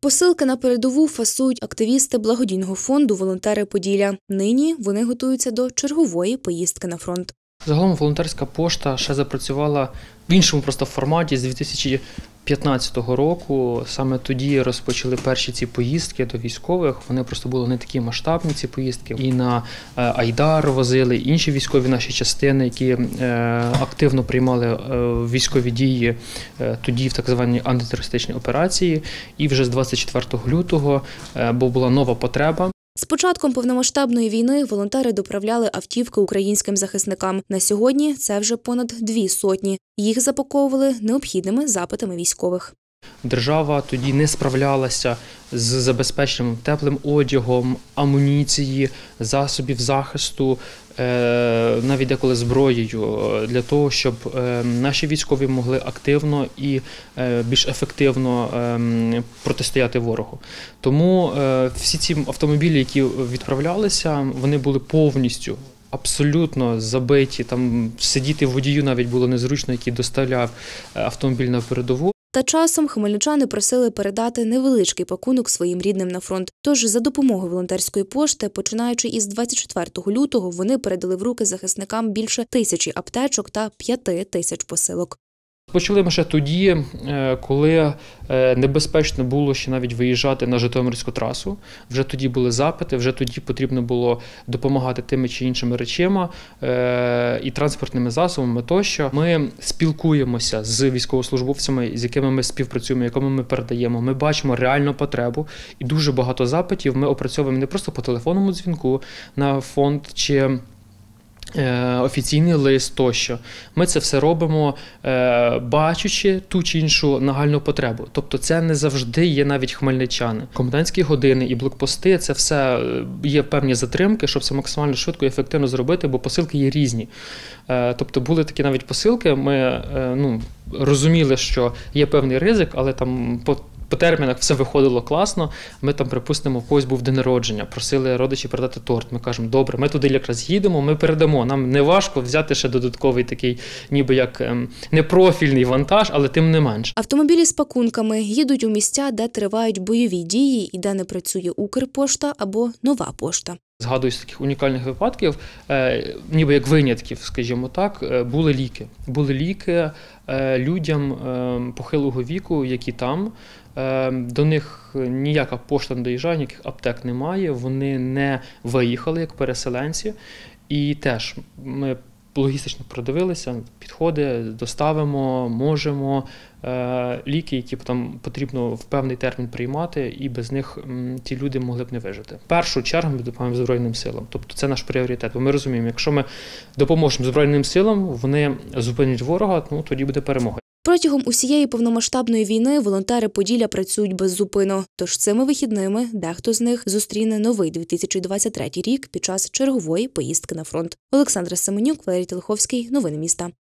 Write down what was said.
Посилки на передову фасують активісти благодійного фонду «Волонтери Поділля». Нині вони готуються до чергової поїздки на фронт. Загалом волонтерська пошта ще запрацювала в іншому просто форматі з 2015 року. Саме тоді розпочали перші ці поїздки до військових. Вони просто були не такі масштабні, ці поїздки. І на Айдар возили, інші військові наші частини, які активно приймали військові дії тоді в так звані антитерористичні операції. І вже з 24 лютого, бо була нова потреба. З початком повномасштабної війни волонтери доправляли автівки українським захисникам. На сьогодні це вже понад 200. Їх запаковували необхідними запитами військових. Держава тоді не справлялася з забезпеченням теплим одягом, амуніції, засобів захисту, навіть деколи зброєю, для того, щоб наші військові могли активно і більш ефективно протистояти ворогу. Тому всі ці автомобілі, які відправлялися, вони були повністю абсолютно забиті, там сидіти водію навіть було незручно, який доставляв автомобіль на передову. Та часом хмельничани просили передати невеличкий пакунок своїм рідним на фронт. Тож за допомогою волонтерської пошти, починаючи із 24 лютого, вони передали в руки захисникам більше 1000 аптечок та 5000 посилок. Почали ми ще тоді, коли небезпечно було ще навіть виїжджати на Житомирську трасу. Вже тоді були запити, вже тоді потрібно було допомагати тими чи іншими речима і транспортними засобами тощо. Ми спілкуємося з військовослужбовцями, з якими ми співпрацюємо, якими ми передаємо. Ми бачимо реальну потребу і дуже багато запитів ми опрацьовуємо не просто по телефонному дзвінку на фонд чи офіційний лист тощо. Ми це все робимо, бачачи ту чи іншу нагальну потребу. Тобто це не завжди є навіть хмельничани. Комендантські години і блокпости – це все є певні затримки, щоб це максимально швидко і ефективно зробити, бо посилки є різні. Тобто були такі навіть посилки, ми розуміли, що є певний ризик, але там по термінах все виходило класно. Ми там, припустимо, в когось був день народження, просили родичі передати торт. Ми кажемо, добре, ми туди якраз їдемо, ми передамо. Нам не важко взяти ще додатковий такий, ніби як непрофільний вантаж, але тим не менш. Автомобілі з пакунками їдуть у місця, де тривають бойові дії і де не працює Укрпошта або Нова пошта. Згадую з таких унікальних випадків, ніби як винятків, скажімо так, були ліки. Були ліки людям похилого віку, які там. До них ніяка пошта не доїжджає, ніяких аптек немає, вони не виїхали як переселенці. І теж ми логістично продивилися, підходи, доставимо, можемо, ліки, які там потрібно в певний термін приймати, і без них ті люди могли б не вижити. В першу чергу ми допомагаємо Збройним силам, тобто це наш пріоритет, бо ми розуміємо, якщо ми допоможемо Збройним силам, вони зупинять ворога, тоді буде перемога. Протягом усієї повномасштабної війни волонтери Поділля працюють беззупинно. Тож цими вихідними дехто з них зустріне новий 2023 рік під час чергової поїздки на фронт. Олександра Семенюк, Валерій Телеховський. Новини міста.